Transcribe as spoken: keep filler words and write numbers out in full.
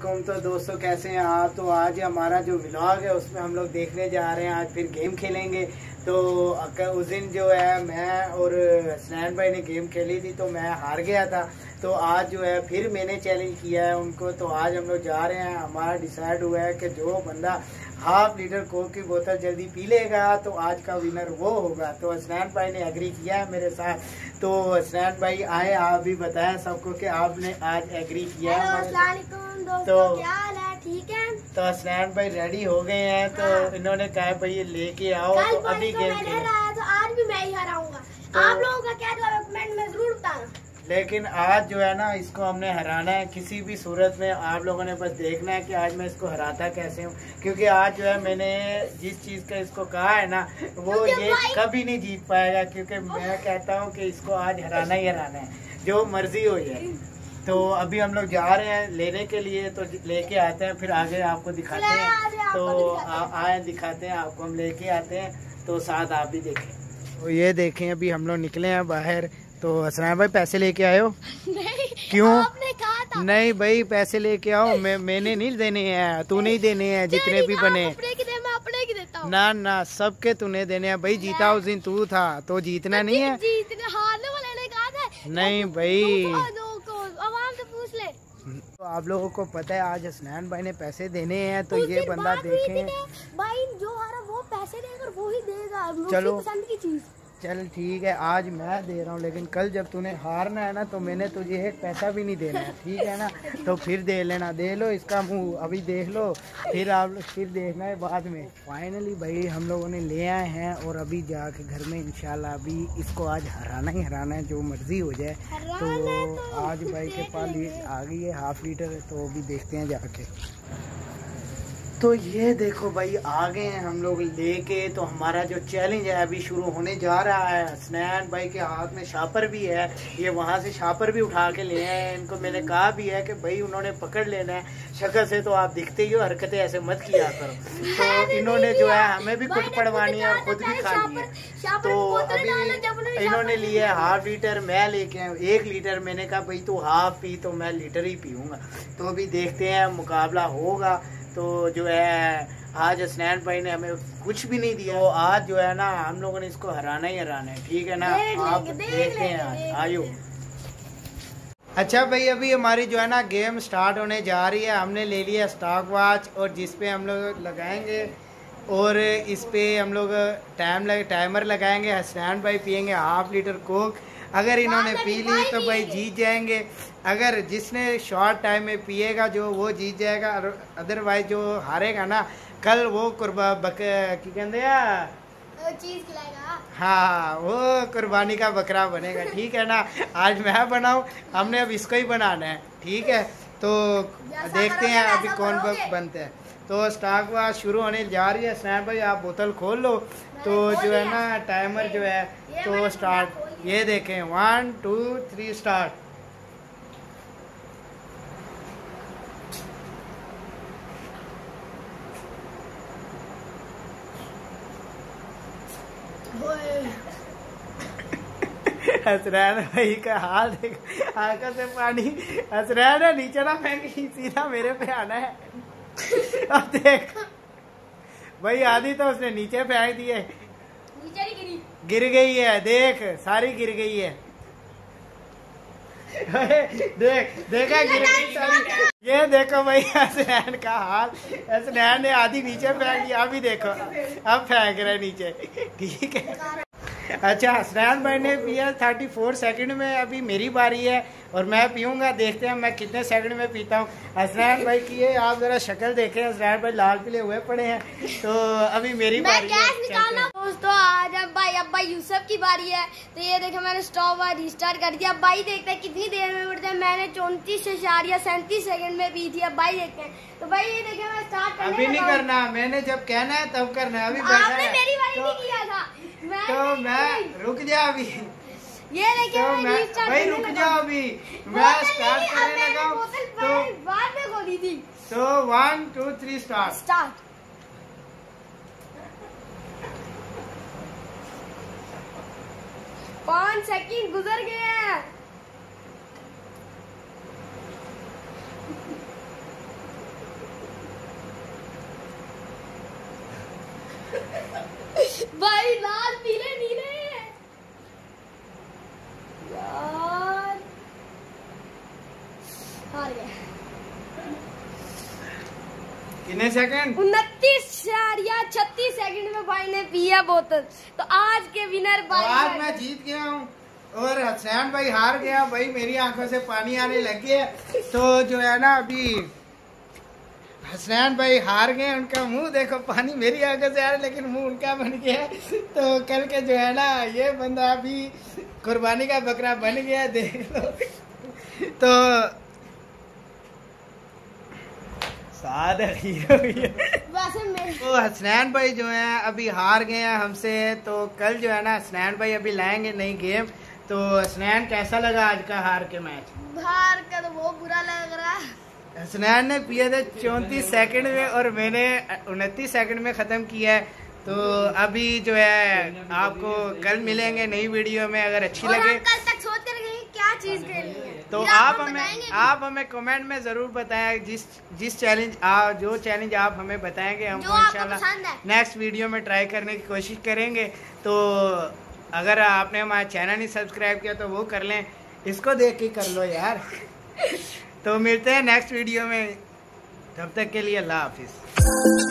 वालेकुम। तो दोस्तों कैसे हैं आप। तो आज हमारा जो व्लॉग है उसमें हम लोग देखने जा रहे हैं, आज फिर गेम खेलेंगे। तो उस दिन जो है मैं और हसनैन भाई ने गेम खेली थी तो मैं हार गया था। तो आज जो है फिर मैंने चैलेंज किया है उनको। तो आज हम लोग जा रहे हैं, हमारा डिसाइड हुआ है कि जो बंदा हाफ लीटर कोक की बोतल जल्दी पी लेगा तो आज का विनर वो होगा। तो हसनैन भाई ने एग्री किया है मेरे साथ। तो हसनैन भाई आए, आप भी बताएं सबको कि आपने आज एग्री किया है। तो क्या हाल है, ठीक है। तो हसनैन भाई रेडी हो गए हैं। तो हाँ। इन्होंने कहा भाई ये लेके आओ तो अभी गेम खेलें। तो आज भी मैं ही हराऊंगा। तो आप लोगों का क्या जवाब है कमेंट में जरूर बताना। लेकिन आज जो है ना इसको हमने हराना है किसी भी सूरत में। आप लोगों ने बस देखना है कि आज मैं इसको हराता कैसे हूँ, क्योंकि आज जो है मैंने जिस चीज़ का इसको कहा है ना वो ये कभी नहीं जीत पाएगा, क्योंकि मैं कहता हूँ कि इसको आज हराना ही हराना है, जो मर्जी हो जाए। तो अभी हम लोग जा रहे हैं लेने के लिए, तो लेके आते हैं फिर आगे आपको दिखाते हैं। तो आए दिखाते हैं आपको, हम लेके आते हैं तो साथ आप भी देखें। तो ये देखें अभी हम लोग निकले हैं बाहर। तो हसनैन भाई पैसे लेके आए हो? नहीं, क्यों? आपने कहा था। नहीं भाई पैसे लेके आओ, मैं मैंने नहीं देने हैं, तू नहीं देने हैं जितने भी बने। अपने की दे, मैं अपने की देता हूँ। ना ना सबके तूने देने हैं भाई। जीता उस दिन तू था तो जीतना नहीं है। जीतने हारने वाले ने कहा था। नहीं भाई आवाम से पूछ ले। तो आप लोगों को पता है आज हसनैन भाई ने पैसे देने हैं। तो उस ये दिन बंदा बात हुई थी देखें। कि भाई जो हारा वो पैसे देकर वो ही देगा चलो। उसकी पसंद की चीज। चल ठीक है, आज मैं दे रहा हूँ, लेकिन कल जब तूने हारना है ना तो मैंने तुझे एक पैसा भी नहीं देना है, ठीक है ना। तो फिर दे लेना, दे लो इसका मुंह, अभी देख लो, फिर आप लोग फिर देखना है बाद में। फाइनली भाई हम लोगों ने ले आए हैं और अभी जाके घर में इंशाल्लाह अभी इसको आज हराना ही हराना है, जो मर्जी हो जाए। तो आज भाई के पास आ गई है हाफ लीटर, तो अभी देखते हैं जाके। तो ये देखो भाई आ गए हैं हम लोग लेके। तो हमारा जो चैलेंज है अभी शुरू होने जा रहा है। हसनैन भाई के हाथ में शापर भी है, ये वहाँ से शापर भी उठा के ले आए हैं। इनको मैंने कहा भी है कि भाई उन्होंने पकड़ लेना है। शक्ल से तो आप दिखते ही हो, हरकतें ऐसे मत किया करो। तो इन्होंने जो है हमें भी कुछ पड़वानी है, खुद भी खानी है। तो अभी इन्होंने लिया है हाफ लीटर, मैं लेके आया एक लीटर। मैंने कहा भाई तू हाफ पी तो मैं लीटर ही पीऊँगा। तो अभी देखते हैं मुकाबला होगा। तो जो है आज हसनैन भाई ने हमें कुछ भी नहीं दिया। तो आज जो है ना हम लोगों ने इसको हराना ही हराना है, ठीक है ना। आप देखते हैं आज आयो। अच्छा भाई अभी हमारी जो है ना गेम स्टार्ट होने जा रही है। हमने ले लिया स्टॉक वॉच और जिस पे हम लोग लगाएंगे और इस पे हम लोग टाइम लग टाइमर लगाएंगे। हसनैन भाई पियेंगे हाफ लीटर कोक। अगर इन्होंने पी ली तो भाई जीत जाएंगे। अगर जिसने शॉर्ट टाइम में पिएगा जो वो जीत जाएगा, अदरवाइज जो हारेगा ना कल वो कुर्बा बक की कहते हैं चीज खिलाएगा। हाँ वो कुर्बानी का बकरा बनेगा, ठीक है ना। आज मैं बनाऊं, हमने अब इसको ही बनाना है, ठीक है। तो देखते हैं अभी कौन बनते हैं। तो स्टॉक वॉच शुरू होने जा रही है। हसनैन भाई आप बोतल खोल लो। तो जो है ना टाइमर जो है तो स्टार्ट, ये देखें one two three start. Hasnain भाई का हाल देख, आंखों से पानी। हसनैन है नीचे ना फेंक, सीधा मेरे पे आना है। अब देख भाई आधी तो उसने नीचे फेंक दी है, नीचे नहीं गिरी, गिर गई है, देख सारी गिर गई है। देख देखा गिर गई सारी। ये देखो भाई हसनैन का हाल। हसनैन ने आधी नीचे फेंक दिया, अभी देखो अब फेंक रहे नीचे, ठीक है। अच्छा हसनैन भाई ने पिया थर्टी फोर सेकेंड में, अभी मेरी बारी है और मैं पीऊँगा। देखते हैं मैं कितने सेकंड में पीता हूँ। हसनैन भाई की ये आप जरा शक्ल देखें, हसनैन भाई लाल पीले हुए पड़े हैं। तो अभी मेरी बारी है। दोस्तों आज अब भाई अब भाई यूसुफ की बारी है। तो ये देखे मैंने स्टॉप वॉच रिस्टार्ट कर दिया। अब भाई देखते हैं कितनी देर में उठते हैं। मैंने चौंतीस या सैंतीस सेकंड में पी थी। अब भाई देखते हैं। तो भाई ये देखे मैं स्टार्ट करने अभी नहीं करना, मैंने जब कहना है तब करना है। अभी आपने मेरी बारी नहीं किया था। तो मैं रुक जा अभी। ये देखिए तो मैं भाई रुक जाओ अभी, मैं स्टार्ट करने लगा। तो बाद में खोली थी। तो one two three start start. पाँच सेकंड गुजर गए हैं। भाई लाल पीले नीले यार, हार गया। कितने सेकंड? उनतीस या छत्तीस सेकंड में भाई ने पिया बोतल। तो आज के विनर तो भाई, आज मैं जीत गया हूँ और हसनैन भाई हार गया। भाई मेरी आंखों से पानी आने लग गया। तो जो है ना अभी हसनैन भाई हार गए, उनका मुंह देखो, पानी मेरी आंखों से आ रहा है लेकिन मुंह उनका बन गया। तो कल के जो है ना ये बंदा अभी कुर्बानी का बकरा बन गया, देख लो। तो साद वैसे मैं तो हसनैन भाई जो है अभी हार गए हैं हमसे। तो कल जो है ना हसनैन भाई अभी लाएंगे नई गेम। तो हसनैन कैसा लगा आज का हार के मैच? हार का तो बहुत बुरा लग रहा है। हसनैन ने पिए थे चौंतीस सेकंड में और मैंने उनतीस सेकंड में ख़त्म किया है। तो अभी जो है आपको कल मिलेंगे नई वीडियो में। अगर अच्छी और लगे हम कल तक सोचते रहेंगे क्या चीज खेलनी है, तो फिर आप हमको हमें बताएंगे। आप हमें कमेंट में ज़रूर बताएं। जिस जिस चैलेंज आप जो चैलेंज आप हमें बताएंगे हम जो वो आपको इंशाल्लाह पसंद है। नेक्स्ट वीडियो में ट्राई करने की कोशिश करेंगे। तो अगर आपने हमारा चैनल नहीं सब्सक्राइब किया तो वो कर लें, इसको देख के कर लो यार। तो मिलते हैं नेक्स्ट वीडियो में, तब तक के लिए अल्लाह हाफिज़।